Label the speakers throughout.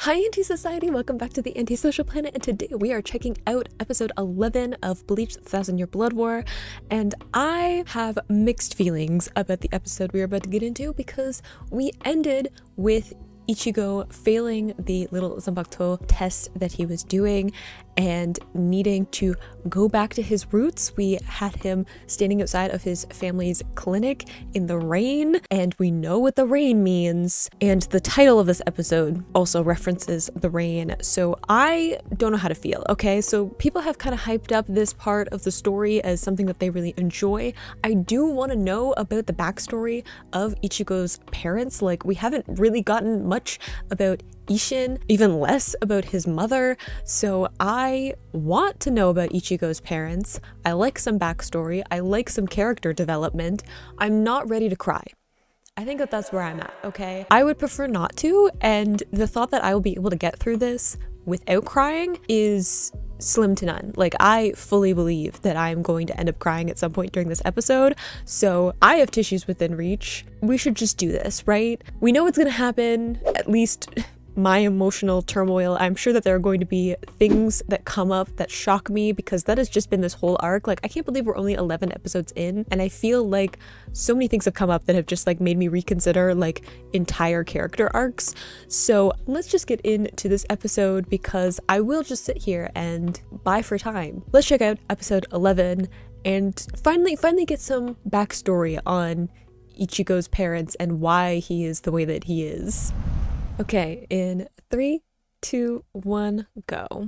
Speaker 1: Hi Anti-Society, welcome back to the Antisocial Planet, and today we are checking out episode 11 of Bleach the Thousand-Year Blood War, and I have mixed feelings about the episode we are about to get into because we ended with Ichigo failing the little Zanpakuto test that he was doing and needing to go back to his roots. We had him standing outside of his family's clinic in the rain, and we know what the rain means. And the title of this episode also references the rain, so I don't know how to feel, okay? So people have kind of hyped up this part of the story as something that they really enjoy. I do want to know about the backstory of Ichigo's parents. Like, we haven't really gotten much about Ishin, even less about his mother, so I want to know about Ichigo's parents. I like some backstory, I like some character development. I'm not ready to cry. I think that that's where I'm at, okay? I would prefer not to, and the thought that I will be able to get through this without crying is slim to none. Like, I fully believe that I'm going to end up crying at some point during this episode, so I have tissues within reach. We should just do this, right? We know what's gonna happen, at least my emotional turmoil. I'm sure that there are going to be things that come up that shock me because that has just been this whole arc. Like, I can't believe we're only 11 episodes in, and I feel like so many things have come up that have just like made me reconsider like entire character arcs. So let's just get into this episode because I will just sit here and buy for time. Let's check out episode 11 and finally get some backstory on Ichigo's parents and why he is the way that he is. Okay, in 3, 2, 1, go.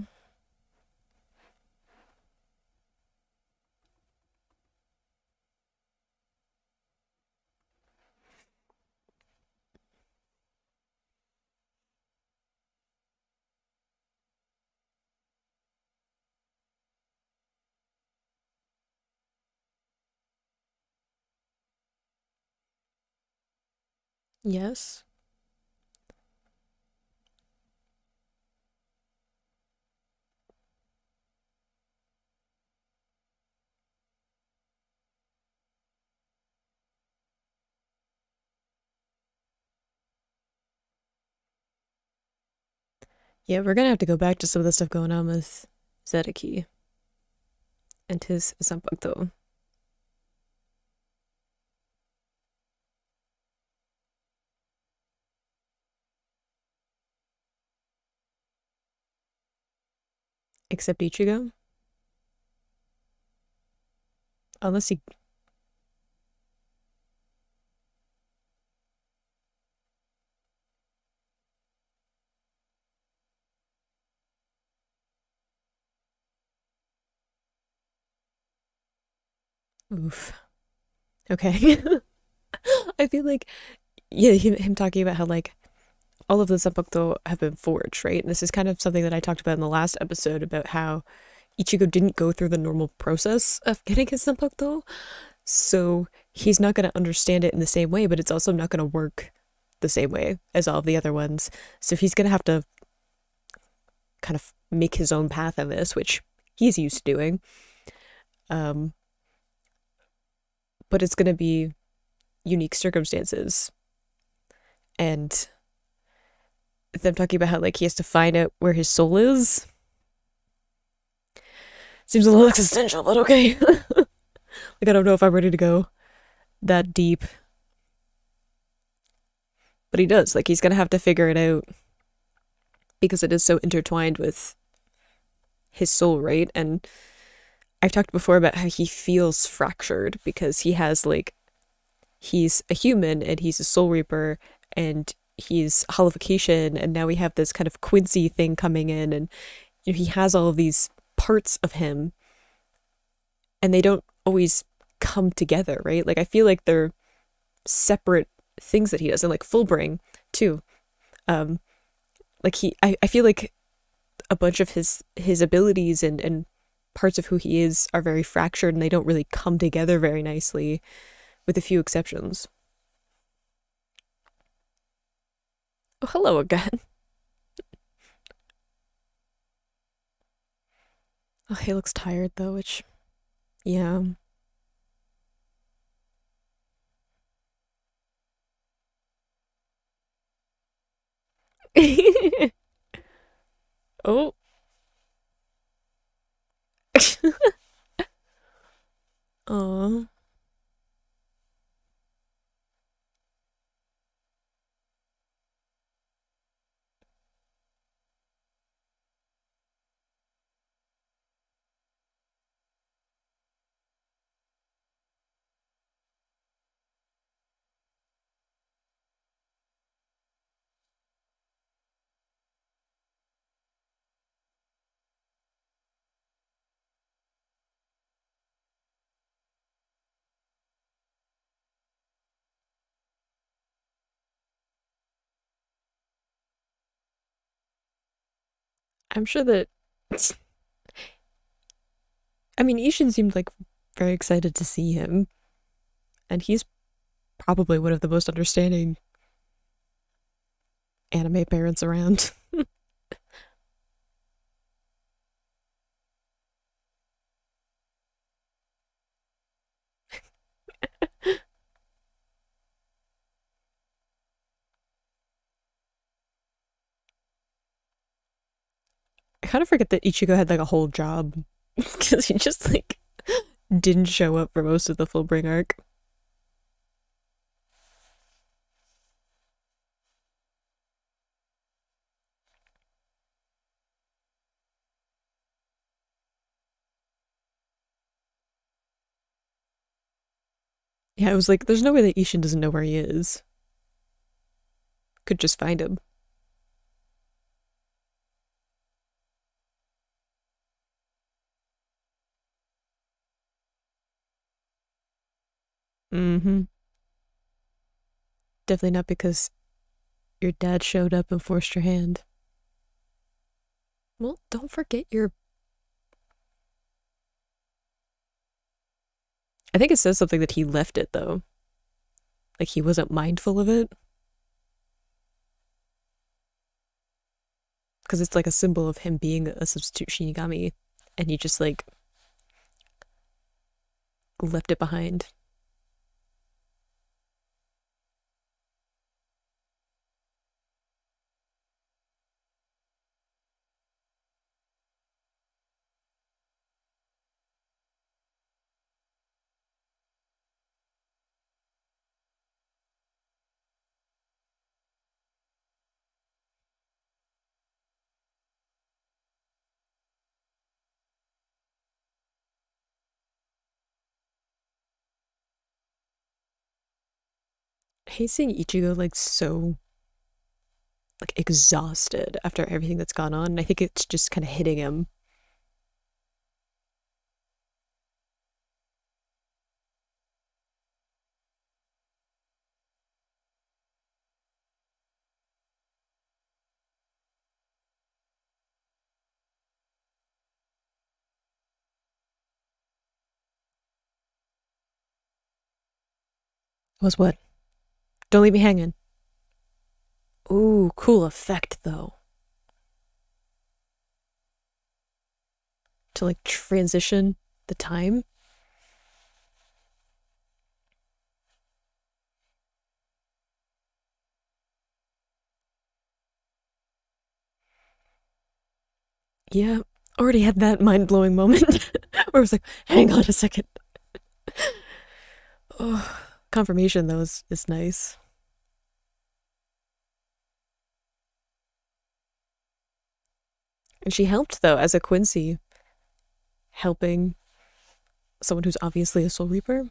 Speaker 1: Yes. Yeah, we're gonna have to go back to some of the stuff going on with Zedeki and his Zanpakuto. Except Ichigo. Unless he... Oof. Okay. I feel like, yeah, him talking about how like all of the Zanpakuto have been forged, right? And this is kind of something that I talked about in the last episode about how Ichigo didn't go through the normal process of getting his Zanpakuto, so he's not going to understand it in the same way, but it's also not going to work the same way as all of the other ones. So he's going to have to kind of make his own path in this, which he's used to doing. But it's going to be unique circumstances. And them talking about how like he has to find out where his soul is seems a little existential, but okay. Like, I don't know if I'm ready to go that deep. But he does. Like, he's gonna have to figure it out because it is so intertwined with his soul, right? And I've talked before about how he feels fractured because he has like, he's a human and he's a soul reaper and he's holification, and now we have this kind of Quincy thing coming in, and you know, he has all of these parts of him and they don't always come together, right? Like, I feel like they're separate things that he does, and like Fullbring too. Like I feel like a bunch of his abilities and parts of who he is are very fractured and they don't really come together very nicely, with a few exceptions. Oh, hello again. Oh, he looks tired though, which, yeah. Oh. Aw. I'm sure that I mean Ishin seemed like very excited to see him, and he's probably one of the most understanding anime parents around. I kind of forget that Ichigo had like a whole job because he just like didn't show up for most of the Fullbring arc. Yeah, I was like, there's no way that Ishin doesn't know where he is. Could just find him. Mm-hmm. Definitely not because your dad showed up and forced your hand. Well, don't forget your. I think it says something that he left it though. Like he wasn't mindful of it. Because it's like a symbol of him being a substitute Shinigami. And he just like left it behind. I hate seeing Ichigo like so like exhausted after everything that's gone on. And I think it's just kind of hitting him. Was what? Don't leave me hanging. Ooh, cool effect though. To like transition the time. Yeah, already had that mind blowing moment where I was like, hang on a second. Oh, confirmation though is nice. And she helped though as a Quincy, helping someone who's obviously a Soul Reaper.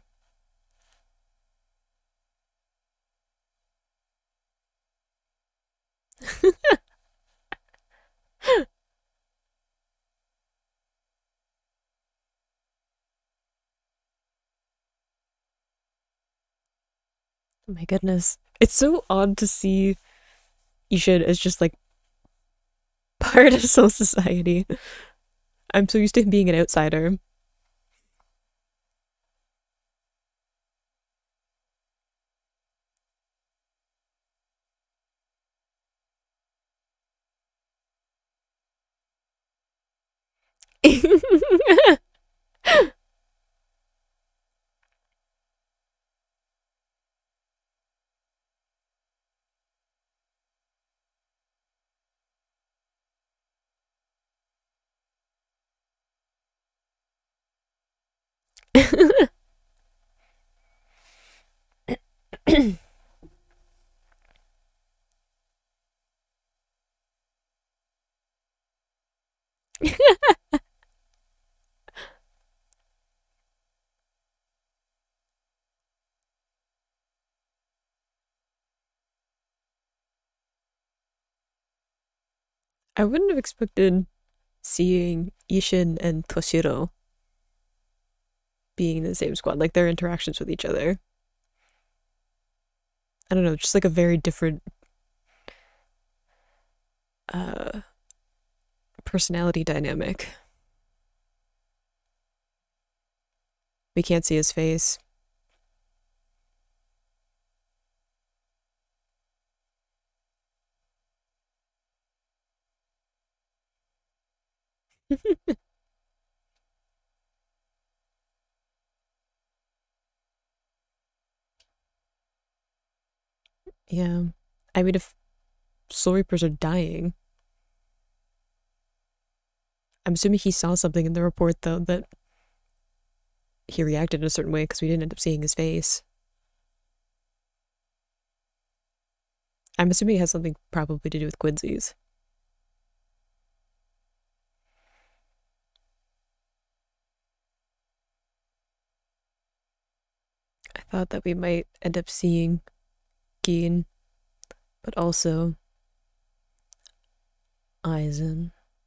Speaker 1: Oh my goodness. It's so odd to see Ishin as just like part of Soul Society. I'm so used to him being an outsider. I wouldn't have expected seeing Ishin and Toshiro being in the same squad, like their interactions with each other. I don't know, just like a very different uh personality dynamic. We can't see his face. Yeah. I mean, if Soul Reapers are dying, I'm assuming he saw something in the report, though, that he reacted in a certain way because we didn't end up seeing his face. I'm assuming it has something probably to do with Quincy's. I thought that we might end up seeing Gin, but also Aizen.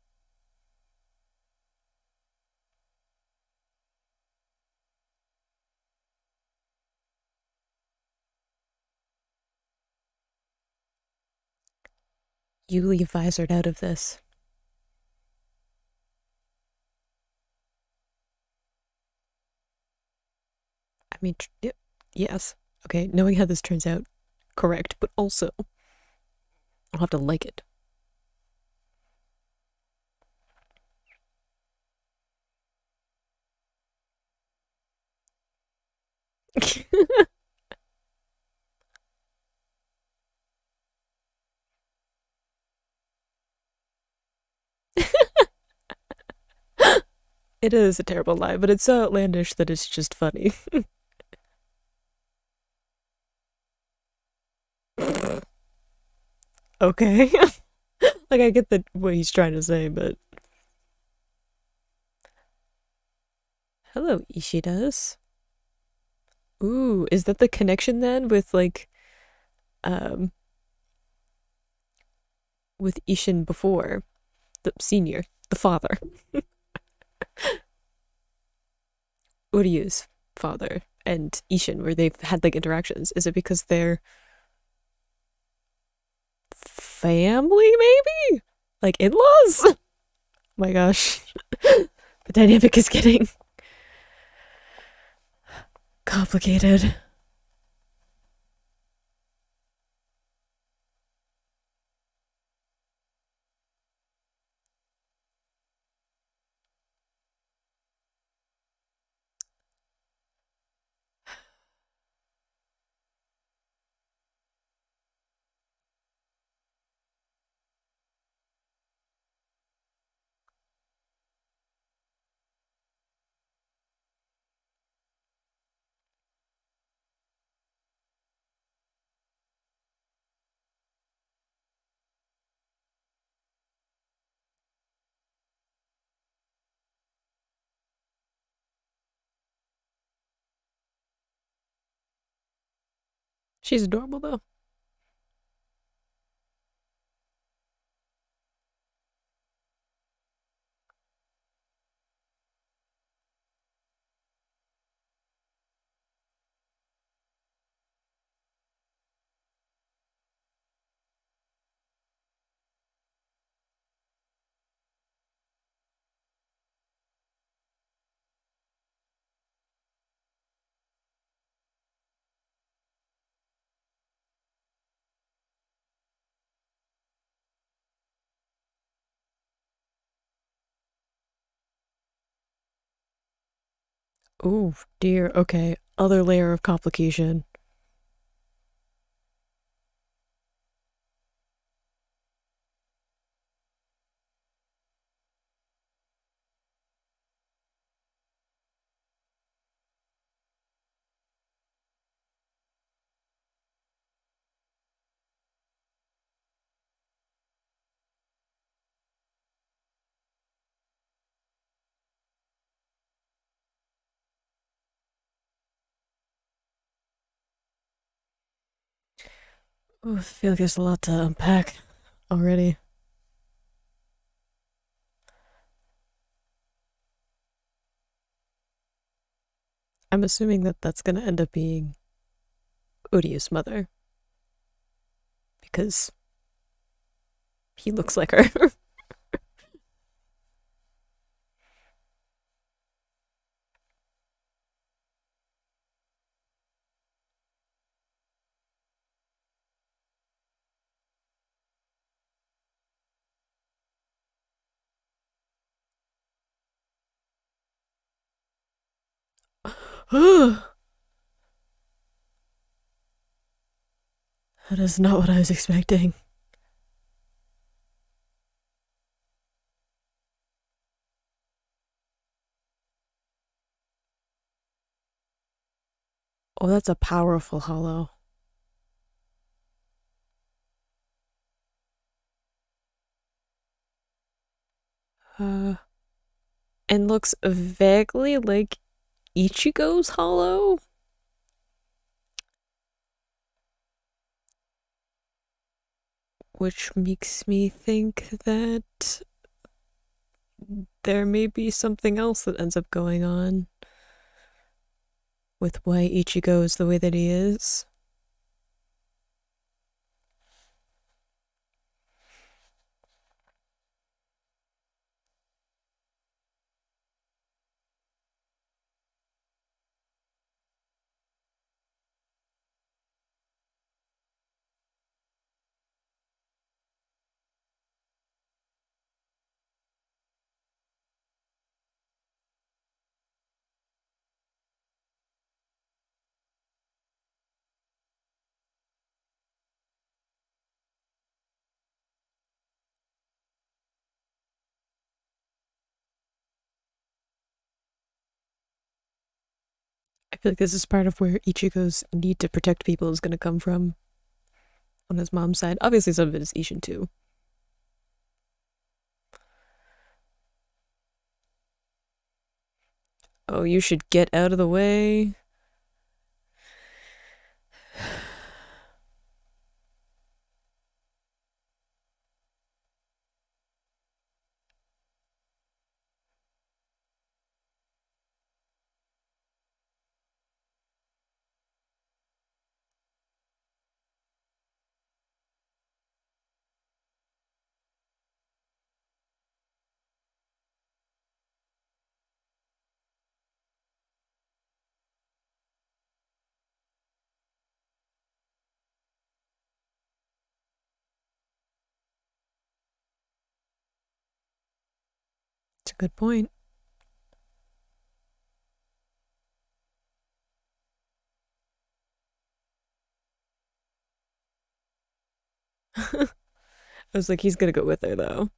Speaker 1: Yuli visored out of this. I mean, yes. Okay, knowing how this turns out, correct, but also I'll have to like it. It is a terrible lie, but it's so outlandish that it's just funny. Okay. Like, I get what he's trying to say, but. Hello, Ishidas. Ooh, is that the connection then with, like, um, with Ishin before? The senior, the father. Uryu's father and Ishin, where they've had, like, interactions. Is it because they're family, maybe? Like, in-laws? My gosh. The dynamic is getting complicated. She's adorable, though. Oh dear. Okay. Other layer of complication. Ooh, I feel like there's a lot to unpack already. I'm assuming that that's gonna end up being Odious mother because he looks like her. That is not what I was expecting. Oh, that's a powerful hollow. Uh, and looks vaguely like Ichigo's hollow, which makes me think that there may be something else that ends up going on with why Ichigo is the way that he is. I feel like this is part of where Ichigo's need to protect people is going to come from on his mom's side. Obviously, some of it is Ishin too. Oh, you should get out of the way. It's a good point. I was like, he's gonna go with her though.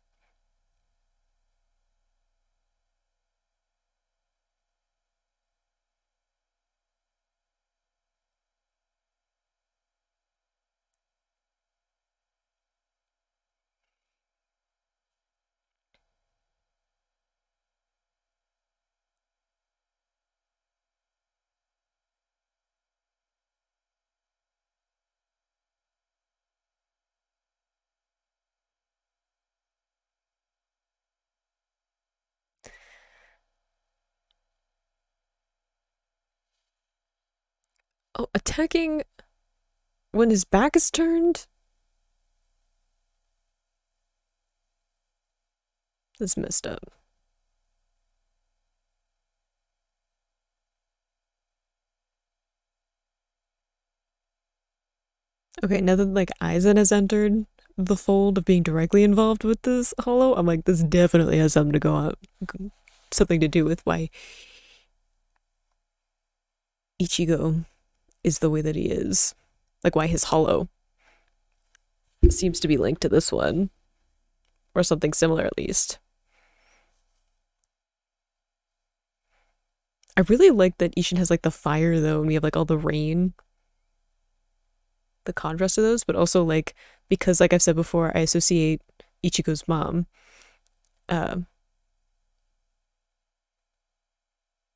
Speaker 1: Oh, attacking when his back is turned? That's messed up. Okay, now that like Aizen has entered the fold of being directly involved with this hollow, I'm like, this definitely has something to go on, something to do with why Ichigo is the way that he is. Like why his hollow seems to be linked to this one. Or something similar at least. I really like that Ishin has like the fire though, and we have like all the rain. The contrast to those, but also like because like I've said before, I associate Ichigo's mom, uh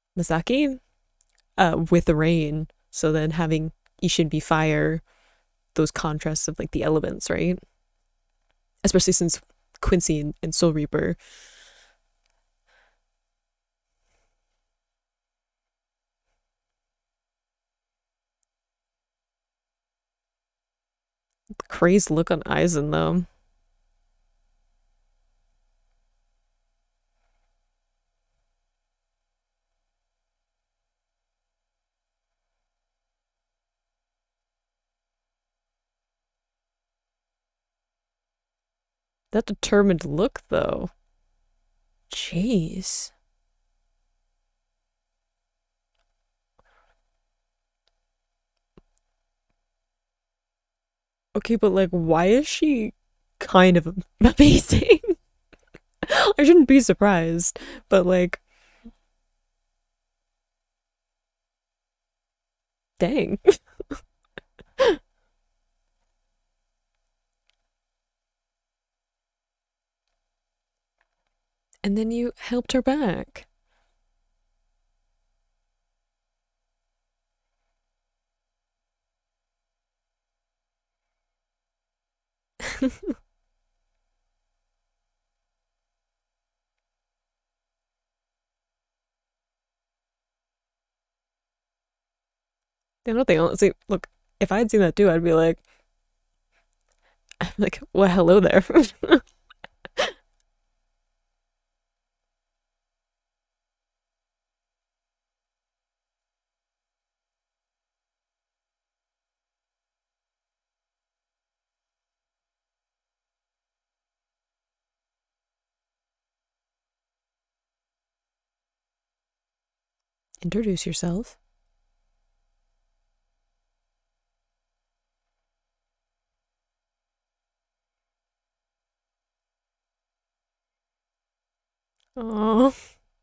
Speaker 1: Masaki, with the rain. So then having Ishin be fire those contrasts of like the elements, right? Especially since Quincy and Soul Reaper. Crazed look on Aizen though. That determined look though. Jeez. Okay, but like, why is she kind of amazing? I shouldn't be surprised, but like, dang. And then you helped her back. Damn, nothing else. See, look, if I had seen that too, I'd be like, well, hello there. Introduce yourself. Oh,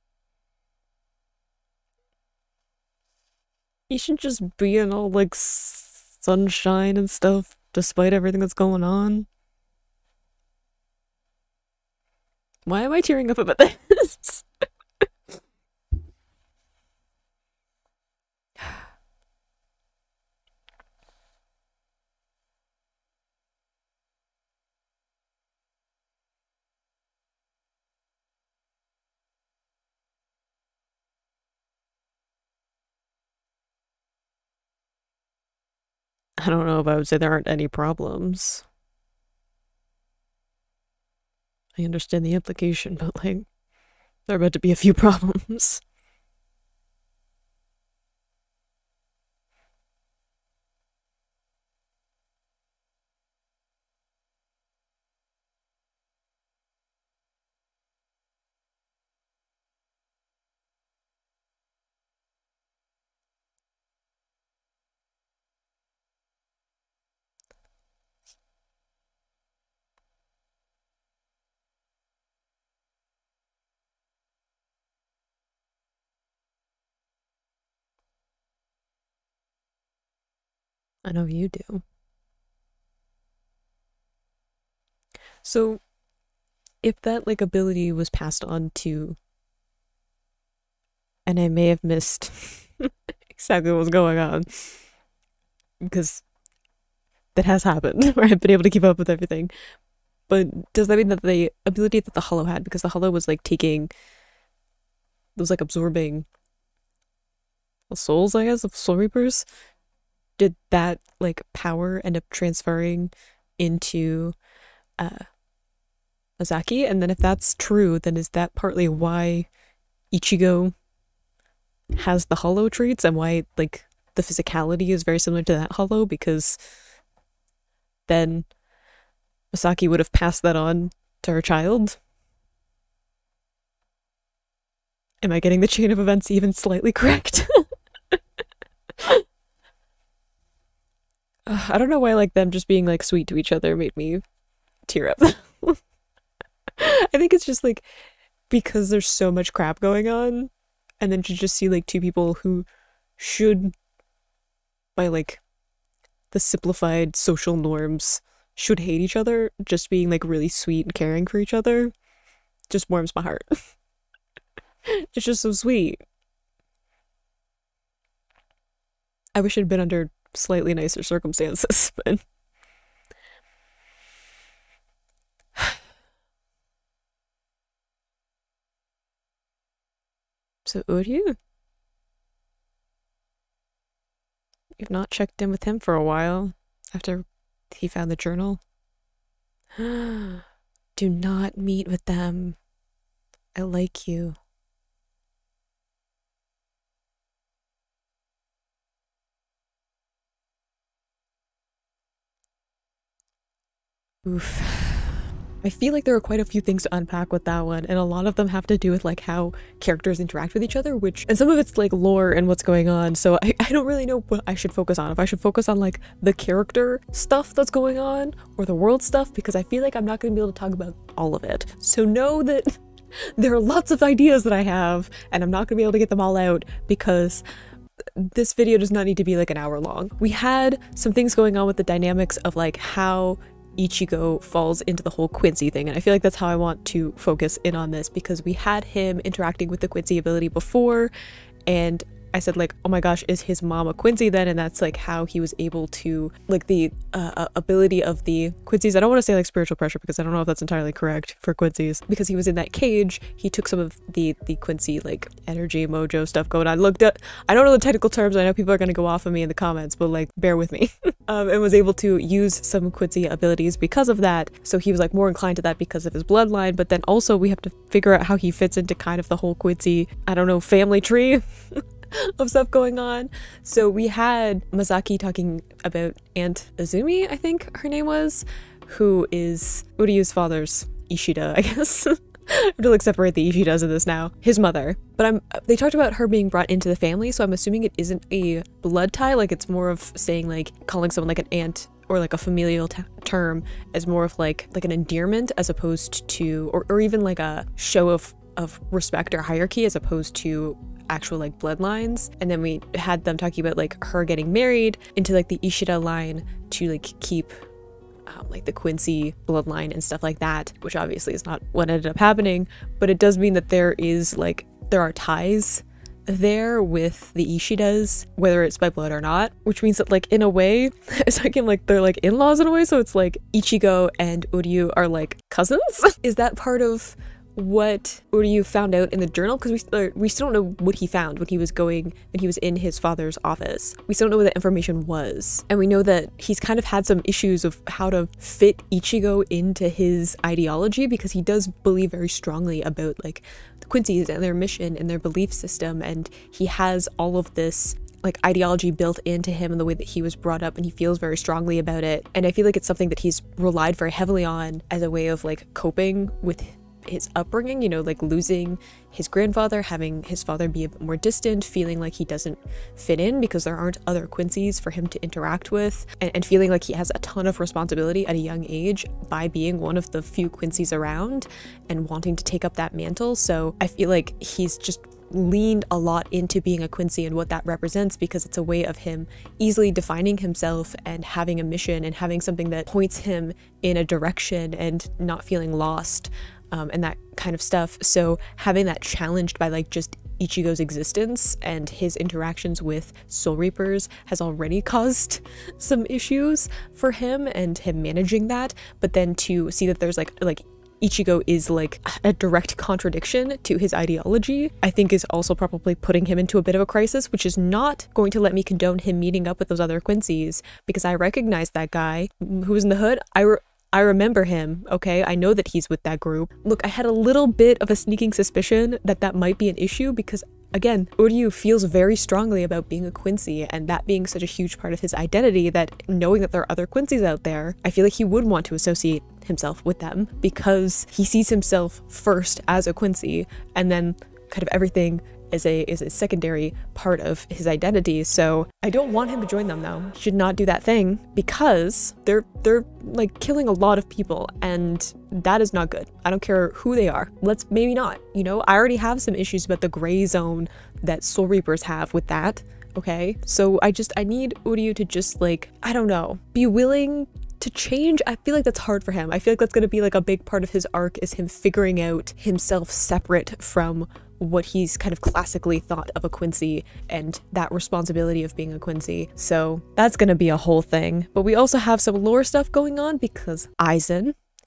Speaker 1: you should just be in all like sunshine and stuff, despite everything that's going on. Why am I tearing up about this? I don't know if I would say there aren't any problems. I understand the implication, but like, there are about to be a few problems. I know you do. So, if that like ability was passed on to, and I may have missed exactly what was going on, because that has happened, where I've been able to keep up with everything. But does that mean that the ability that the Hollow had, because the Hollow was like taking, was like absorbing the souls, I guess, of Soul Reapers, did that like power end up transferring into Azaki? And then if that's true, then is that partly why Ichigo has the hollow traits and why like the physicality is very similar to that hollow? Because then Masaki would have passed that on to her child. Am I getting the chain of events even slightly correct? I don't know why like them just being like sweet to each other made me tear up. I think it's just like because there's so much crap going on, and then to just see like two people who should, by like the simplified social norms, should hate each other, just being like really sweet and caring for each other, just warms my heart. It's just so sweet. I wish it had been under slightly nicer circumstances, but So Uryu? You've not checked in with him for a while after he found the journal? Do not meet with them. I like you. Oof. I feel like there are quite a few things to unpack with that one, and a lot of them have to do with like how characters interact with each other, and some of it's like lore and what's going on, so I don't really know what I should focus on. If I should focus on like the character stuff that's going on or the world stuff, because I feel like I'm not going to be able to talk about all of it. So know that there are lots of ideas that I have, and I'm not going to be able to get them all out because this video does not need to be like an hour long. We had some things going on with the dynamics of like how Ichigo falls into the whole Quincy thing, and I feel like that's how I want to focus in on this, because we had him interacting with the Quincy ability before, and I said like, oh my gosh, is his mom a Quincy then? And that's like how he was able to, like, the ability of the Quincy's. I don't want to say like spiritual pressure, because I don't know if that's entirely correct for Quincy's, because he was in that cage. He took some of the Quincy like energy mojo stuff going on. Looked at, I don't know the technical terms, I know people are going to go off of me in the comments, but like bear with me. And was able to use some Quincy abilities because of that. So he was like more inclined to that because of his bloodline, but then also we have to figure out how he fits into kind of the whole Quincy, I don't know, family tree of stuff going on. So we had Masaki talking about Aunt Azumi, I think her name was, who is Uryu's father's Ishida, I guess. I have to like separate the Ishidas in this now. His mother. But they talked about her being brought into the family, so I'm assuming it isn't a blood tie, like it's more of saying like calling someone like an aunt or like a familial term as more of like an endearment, as opposed to, or even like a show of respect or hierarchy, as opposed to actual like bloodlines. And then we had them talking about like her getting married into like the Ishida line to like keep like the Quincy bloodline and stuff like that, which obviously is not what ended up happening, but it does mean that there are ties there with the Ishidas, whether it's by blood or not, which means that like in a way it's like they're like in-laws in a way. So it's like Ichigo and Uryu are like cousins. Is that part of what Uryu found out in the journal? Because we still don't know what he found when he was in his father's office. We still don't know what that information was, and we know that he's kind of had some issues of how to fit Ichigo into his ideology, because he does believe very strongly about like the Quincy's and their mission and their belief system, and he has all of this like ideology built into him and the way that he was brought up, and he feels very strongly about it. And I feel like it's something that he's relied very heavily on as a way of like coping with his upbringing, you know, like losing his grandfather, having his father be a bit more distant, feeling like he doesn't fit in because there aren't other Quincy's for him to interact with, and feeling like he has a ton of responsibility at a young age by being one of the few Quincy's around and wanting to take up that mantle. So I feel like he's just leaned a lot into being a Quincy and what that represents, because it's a way of him easily defining himself and having a mission and having something that points him in a direction and not feeling lost. And that kind of stuff. So having that challenged by like just Ichigo's existence and his interactions with Soul Reapers has already caused some issues for him and him managing that. But then to see that there's like Ichigo is like a direct contradiction to his ideology, I think is also probably putting him into a bit of a crisis, which is not going to let me condone him meeting up with those other Quincy's, because I recognize that guy who was in the hood. I remember him, okay? I know that he's with that group. Look, I had a little bit of a sneaking suspicion that that might be an issue, because again, Uryu feels very strongly about being a Quincy, and that being such a huge part of his identity, that knowing that there are other Quincy's out there, I feel like he would want to associate himself with them, because he sees himself first as a Quincy, and then kind of everything is a secondary part of his identity. So I don't want him to join them though. He should not do that thing, because they're like killing a lot of people, and that is not good. I don't care who they are. Let's maybe not, you know, I already have some issues about the gray zone that Soul Reapers have with that. Okay, so I need Uryu to just like, I don't know, be willing to change. I feel like that's hard for him. I feel like that's going to be like a big part of his arc, is him figuring out himself separate from what he's kind of classically thought of a Quincy and that responsibility of being a Quincy. So that's gonna be a whole thing. But we also have some lore stuff going on, because Aizen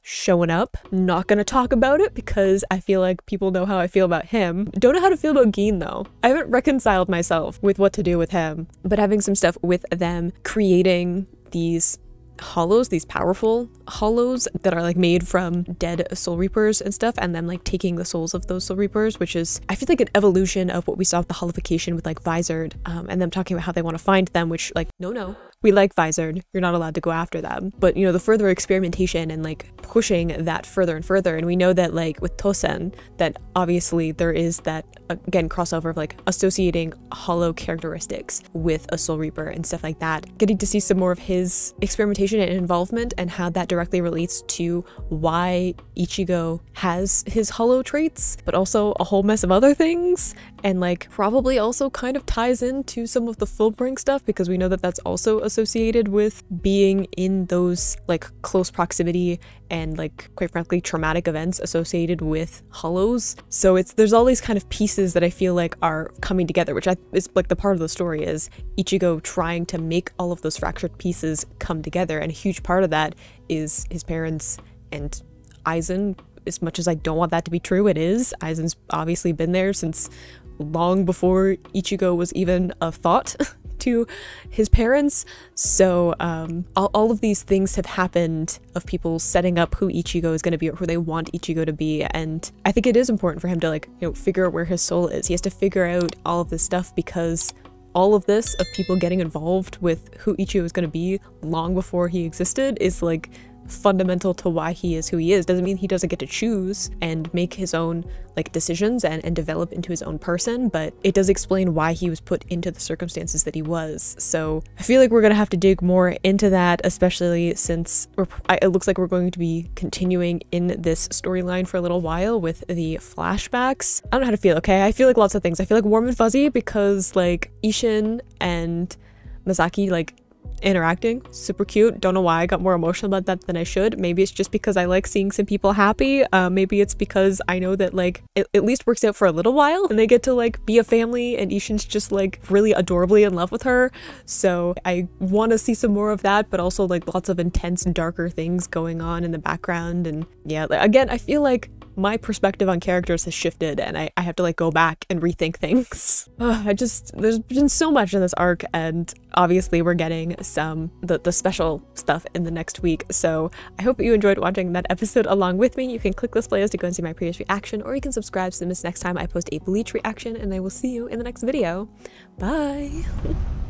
Speaker 1: showing up. Not gonna talk about it because I feel like people know how I feel about him. Don't know how to feel about Gin though. I haven't reconciled myself with what to do with him, but having some stuff with them creating these hollows, these powerful hollows that are like made from dead soul reapers and stuff, and then like taking the souls of those soul reapers, which is, I feel like, an evolution of what we saw with the holification with like Visored, and them talking about how they want to find them, which like, no, we like Visored, you're not allowed to go after them. But you know, the further experimentation and like pushing that further and further, and we know that like with Tosen, that obviously there is that, again, crossover of like associating hollow characteristics with a soul reaper and stuff like that. Getting to see some more of his experimentation and involvement and how that directly relates to why Ichigo has his hollow traits, but also a whole mess of other things, and like probably also kind of ties into some of the Fullbring stuff, because we know that that's also associated with being in those like close proximity and like, quite frankly, traumatic events associated with hollows. So there's all these kind of pieces that I feel like are coming together, which is like the part of the story is Ichigo trying to make all of those fractured pieces come together, and a huge part of that is his parents and Aizen. As much as I don't want that to be true, it is. Aizen's obviously been there since long before Ichigo was even a thought to his parents. So all of these things have happened of people setting up who Ichigo is going to be or who they want Ichigo to be, and I think it is important for him to like, you know, figure out where his soul is. He has to figure out all of this stuff, because all of this of people getting involved with who Ichigo is going to be long before he existed is like fundamental to why he is who he is. Doesn't mean he doesn't get to choose and make his own like decisions and develop into his own person, but it does explain why he was put into the circumstances that he was. So I feel like we're gonna have to dig more into that, especially since it looks like we're going to be continuing in this storyline for a little while with the flashbacks. I don't know how to feel, okay? I feel like lots of things. I feel like warm and fuzzy because like Ishin and Masaki like interacting, super cute. Don't know why I got more emotional about that than I should. Maybe it's just because I like seeing some people happy. Maybe it's because I know that like it at least works out for a little while and they get to like be a family, and Ishin's just like really adorably in love with her. So I want to see some more of that, but also like lots of intense darker things going on in the background. And yeah, again, I feel like my perspective on characters has shifted, and I have to like go back and rethink things. There's been so much in this arc, and obviously we're getting some the special stuff in the next week. So I hope you enjoyed watching that episode along with me. You can click this playlist to go and see my previous reaction, or you can subscribe so you miss next time I post a Bleach reaction, and I will see you in the next video. Bye!